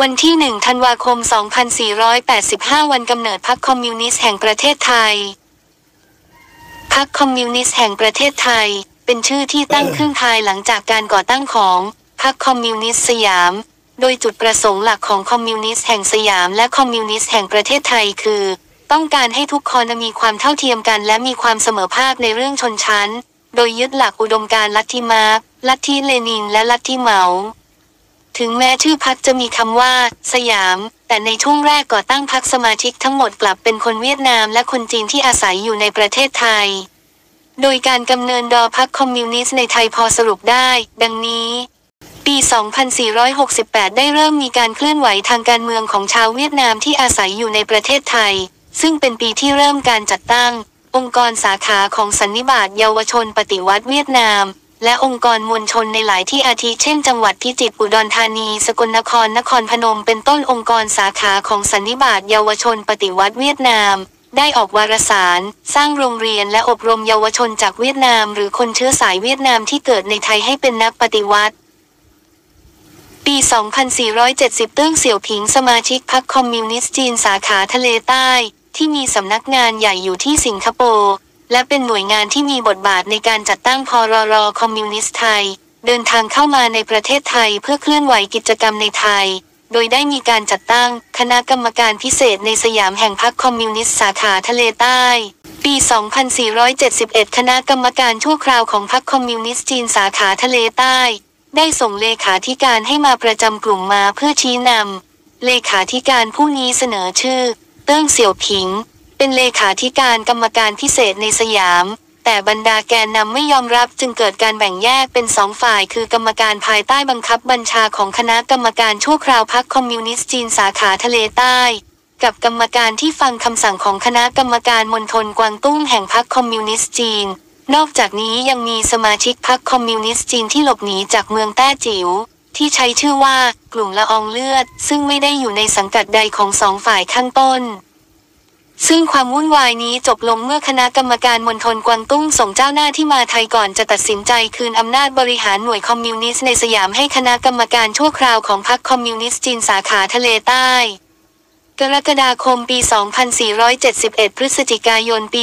วันที่ 1 ธันวาคม 2485 วันกำเนิดพรรคคอมมิวนิสต์แห่งประเทศไทยพรรคคอมมิวนิสต์แห่งประเทศไทยเป็นชื่อที่ตั้งขึ้นภายหลังจากการก่อตั้งของพรรคคอมมิวนิสต์สยามโดยจุดประสงค์หลักของคอมมิวนิสต์แห่งสยามและคอมมิวนิสต์แห่งประเทศไทยคือต้องการให้ทุกคนมีความเท่าเทียมกันและมีความเสมอภาคในเรื่องชนชั้นโดยยึดหลักอุดมการณ์ลัทธิมาร์กซ์ลัทธิเลนินและลัทธิเหมาถึงแม้ชื่อพรรคจะมีคำว่าสยามแต่ในช่วงแรกก่อตั้งพรรคสมาชิกทั้งหมดกลับเป็นคนเวียดนามและคนจีนที่อาศัยอยู่ในประเทศไทยโดยการกำเนิดพรรคคอมมิวนิสต์ในไทยพอสรุปได้ดังนี้ปี 2468 ได้เริ่มมีการเคลื่อนไหวทางการเมืองของชาวเวียดนามที่อาศัยอยู่ในประเทศไทยซึ่งเป็นปีที่เริ่มการจัดตั้งองค์กรสาขาของสันนิบาตเยาวชนปฏิวัติเวียดนามและองค์กรมวลชนในหลายที่อาทิเช่นจังหวัดพิจิตรอุดรธานีสกลนครนครพนมเป็นต้นองค์กรสาขาของสันนิบาตเยาวชนปฏิวัติเวียดนามได้ออกวารสารสร้างโรงเรียนและอบรมเยาวชนจากเวียดนามหรือคนเชื้อสายเวียดนามที่เกิดในไทยให้เป็นนักปฏิวัติปี 2470 เติ้งเสี่ยวผิงสมาชิกพรรคคอมมิวนิสต์จีนสาขาทะเลใต้ที่มีสำนักงานใหญ่อยู่ที่สิงคโปร์และเป็นหน่วยงานที่มีบทบาทในการจัดตั้งพรรคอมมิวนิสต์ไทยเดินทางเข้ามาในประเทศไทยเพื่อเคลื่อนไหวกิจกรรมในไทยโดยได้มีการจัดตั้งคณะกรรมการพิเศษในสยามแห่งพรรคคอมมิวนิสต์สาขาทะเลใต้ปี 2471 คณะกรรมการชั่วคราวของพรรคคอมมิวนิสต์จีนสาขาทะเลใต้ได้ส่งเลขาธิการให้มาประจำกลุ่มมาเพื่อชี้นำเลขาธิการผู้นี้เสนอชื่อเติ้งเสี่ยวผิงเป็นเลขาธิการกรรมการพิเศษในสยามแต่บรรดาแกนนำไม่ยอมรับจึงเกิดการแบ่งแยกเป็น2 ฝ่ายคือกรรมการภายใต้บังคับบัญชาของคณะกรรมการชั่วคราวพรรคคอมมิวนิสต์จีนสาขาทะเลใต้กับกรรมการที่ฟังคำสั่งของคณะกรรมการมณฑลกวางตุ้งแห่งพรรคคอมมิวนิสต์จีนนอกจากนี้ยังมีสมาชิกพรรคคอมมิวนิสต์จีนที่หลบหนีจากเมืองแต้จิ๋วที่ใช้ชื่อว่ากลุ่มละอองเลือดซึ่งไม่ได้อยู่ในสังกัดใดของ2 ฝ่ายข้างต้นซึ่งความวุ่นวายนี้จบลงเมื่อคณะกรรมการมณฑลกวางตุ้งส่งเจ้าหน้าที่มาไทยก่อนจะตัดสินใจคืนอำนาจบริหารหน่วยคอมมิวนิสต์ในสยามให้คณะกรรมการชั่วคราวของพรรคคอมมิวนิสต์จีนสาขาทะเลใต้กรกฎาคมปี 2471 พฤศจิกายนปี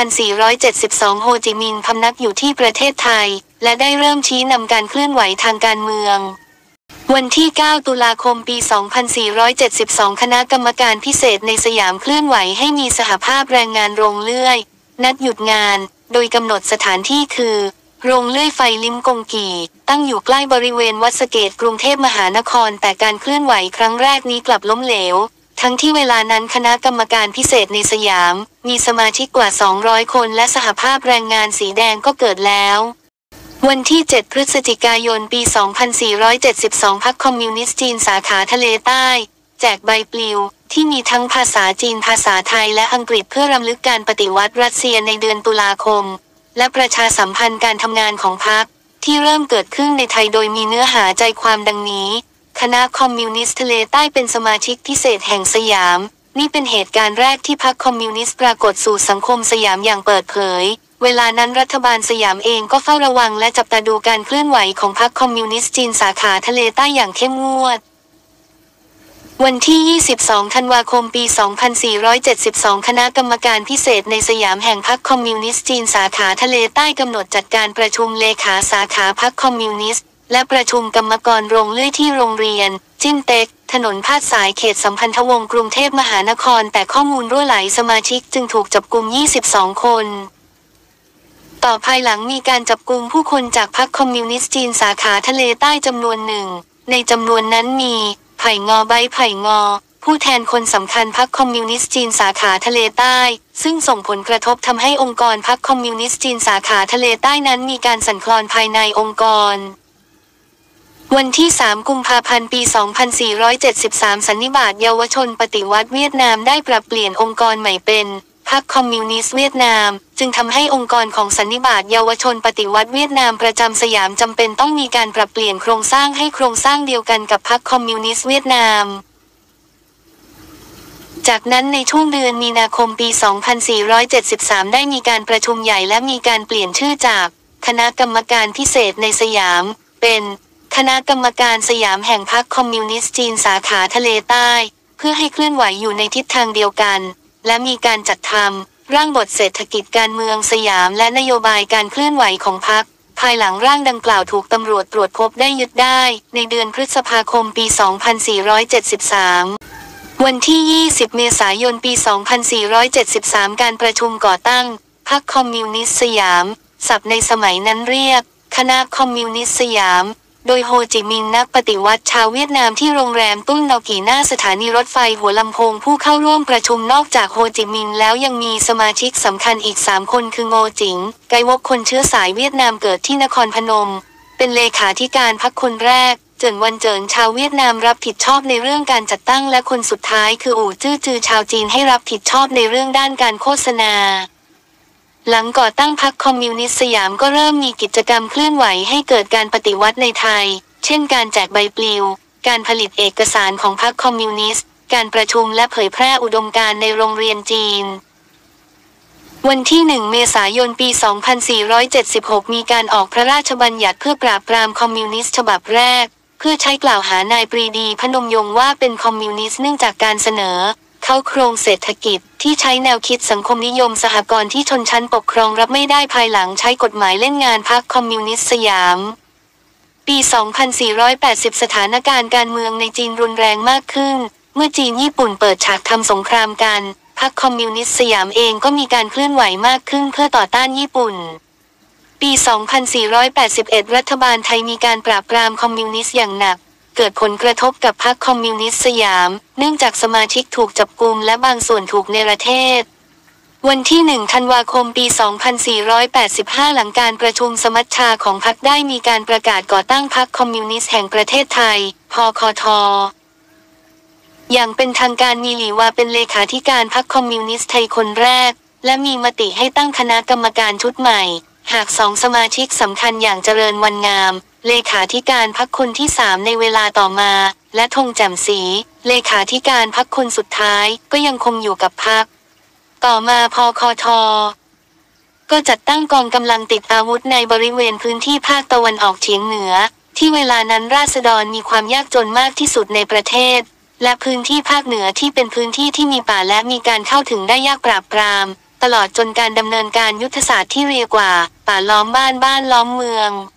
2472 โฮจิมินห์พำนักอยู่ที่ประเทศไทยและได้เริ่มชี้นำการเคลื่อนไหวทางการเมืองวันที่ 9 ตุลาคม ปี 2472 คณะกรรมการพิเศษในสยามเคลื่อนไหวให้มีสหภาพแรงงานโรงเลื่อยนัดหยุดงานโดยกำหนดสถานที่คือโรงเลื่อยไฟลิ้มกงกี่ตั้งอยู่ใกล้บริเวณวัดสะเกษกรุงเทพมหานครแต่การเคลื่อนไหวครั้งแรกนี้กลับล้มเหลวทั้งที่เวลานั้นคณะกรรมการพิเศษในสยามมีสมาชิกกว่า200 คนและสหภาพแรงงานสีแดงก็เกิดแล้ววันที่ 7 พฤศจิกายน ปี 2472 พรรคคอมมิวนิสต์จีนสาขาทะเลใต้แจกใบปลิวที่มีทั้งภาษาจีนภาษาไทยและอังกฤษเพื่อรำลึกการปฏิวัติรัสเซียในเดือนตุลาคมและประชาสัมพันธ์การทำงานของพรรคที่เริ่มเกิดขึ้นในไทยโดยมีเนื้อหาใจความดังนี้คณะคอมมิวนิสต์ทะเลใต้เป็นสมาชิกพิเศษแห่งสยามนี่เป็นเหตุการณ์แรกที่พรรคคอมมิวนิสต์ปรากฏสู่สังคมสยามอย่างเปิดเผยเวลานั้นรัฐบาลสยามเองก็เฝ้าระวังและจับตาดูการเคลื่อนไหวของพรรคคอมมิวนิสต์จีนสาขาทะเลใต้อย่างเข้มงวดวันที่ 22 ธันวาคม ปี 2472 คณะกรรมการพิเศษในสยามแห่งพรรคคอมมิวนิสต์จีนสาขาทะเลใต้กำหนดจัดการประชุมเลขาสาขาพรรคคอมมิวนิสต์และประชุมกรรมกรโรงเลื่อยที่โรงเรียนจิ้นเต็กถนนพาดสายเขตสัมพันธวงศ์กรุงเทพมหานครแต่ข้อมูลรั่วไหลสมาชิกจึงถูกจับกุม 22 คนต่อภายหลังมีการจับกุมผู้คนจากพรรคคอมมิวนิสต์จีนสาขาทะเลใต้จำนวนหนึ่งในจำนวนนั้นมีไผ่งอใบไผ่งอผู้แทนคนสำคัญพรรคคอมมิวนิสต์จีนสาขาทะเลใต้ซึ่งส่งผลกระทบทำให้องค์กรพรรคคอมมิวนิสต์จีนสาขาทะเลใต้นั้นมีการสั่นคลอนภายในองค์กรวันที่ 3 กุมภาพันธ์ ปี 2473 สันนิบาตเยาวชนปฏิวัติเวียดนามได้ปรับเปลี่ยนองค์กรใหม่เป็นพรรคคอมมิวนิสต์เวียดนามจึงทำให้องค์กรของสันนิบาตเยาวชนปฏิวัติเวียดนามประจำสยามจำเป็นต้องมีการปรับเปลี่ยนโครงสร้างให้โครงสร้างเดียวกันกับพรรคคอมมิวนิสต์เวียดนามจากนั้นในช่วงเดือนมีนาคม ปี 2473 ได้มีการประชุมใหญ่และมีการเปลี่ยนชื่อจากคณะกรรมการพิเศษในสยามเป็นคคณะกรรมการสยามแห่งพรรคคอมมิวนิสต์จีนสาขาทะเลใต้เพื่อให้เคลื่อนไหวอยู่ในทิศทางเดียวกันและมีการจัดทำร่างบทเศรษฐกิจการเมืองสยามและนโยบายการเคลื่อนไหวของพรรคภายหลังร่างดังกล่าวถูกตำรวจตรวจพบได้ยึดได้ในเดือนพฤษภาคมปี 2473 วันที่ 20 เมษายน ปี 2473 การประชุมก่อตั้งพรรคคอมมิวนิสต์สยามศัพท์ในสมัยนั้นเรียกคณะคอมมิวนิสต์สยามโดยโฮจิมินห์นักปฏิวัติชาวเวียดนามที่โรงแรมตุ้นเนากี่หน้าสถานีรถไฟหัวลำโพงผู้เข้าร่วมประชุมนอกจากโฮจิมินห์แล้วยังมีสมาชิกสำคัญอีก3คนคือโงจิ๋งไกวกคนเชื้อสายเวียดนามเกิดที่นครพนมเป็นเลขาธิการพรรคคนแรกเจินวันเจินชาวเวียดนามรับผิดชอบในเรื่องการจัดตั้งและคนสุดท้ายคืออู่จื้อจือชาวจีนให้รับผิดชอบในเรื่องด้านการโฆษณาหลังก่อตั้งพรรคคอมมิวนิสต์สยามก็เริ่มมีกิจกรรมเคลื่อนไหวให้เกิดการปฏิวัติในไทยเช่นการแจกใบปลิวการผลิตเอกสารของพรรคคอมมิวนิสต์การประชุมและเผยแพร่อุดมการณ์ในโรงเรียนจีนวันที่ 1 เมษายน ปี 2476 มีการออกพระราชบัญญัติเพื่อปราบปรามคอมมิวนิสต์ฉบับแรกเพื่อใช้กล่าวหานายปรีดีพนมยงค์ว่าเป็นคอมมิวนิสต์เนื่องจากการเสนอเข้าโครงเศรษฐกิจที่ใช้แนวคิดสังคมนิยมสหกรณ์ที่ชนชั้นปกครองรับไม่ได้ภายหลังใช้กฎหมายเล่นงานพรรคคอมมิวนิสต์สยามปี 2480 สถานการณ์การเมืองในจีนรุนแรงมากขึ้นเมื่อจีนญี่ปุ่นเปิดฉากทำสงครามกันพรรคคอมมิวนิสต์สยามเองก็มีการเคลื่อนไหวมากขึ้นเพื่อต่อต้านญี่ปุ่นปี 2481 รัฐบาลไทยมีการปราบปรามคอมมิวนิสต์อย่างหนักเกิดผลกระทบกับพรรคคอมมิวนิสต์สยามเนื่องจากสมาชิกถูกจับกุมและบางส่วนถูกเนรเทศวันที่ 1 ธันวาคม ปี 2485 หลังการประชุมสมัชชาของพรรคได้มีการประกาศก่อตั้งพรรคคอมมิวนิสต์แห่งประเทศไทย พคท.อย่างเป็นทางการมีหลี่วาเป็นเลขาธิการพรรคคอมมิวนิสต์ไทยคนแรกและมีมติให้ตั้งคณะกรรมการชุดใหม่หาก2 สมาชิกสำคัญอย่างเจริญวันงามเลขาธิการพรรคคนที่3ในเวลาต่อมาและธงแจ่มศรีเลขาธิการพรรคคนสุดท้ายก็ยังคงอยู่กับพรรคต่อมาพคท.ก็จัดตั้งกองกำลังติดอาวุธในบริเวณพื้นที่ภาคตะวันออกเฉียงเหนือที่เวลานั้นราษฎรมีความยากจนมากที่สุดในประเทศและพื้นที่ภาคเหนือที่เป็นพื้นที่ที่มีป่าและมีการเข้าถึงได้ยากปราบปรามตลอดจนการดำเนินการยุทธศาสตร์ที่เรียกว่าป่าล้อมบ้านล้อมเมือง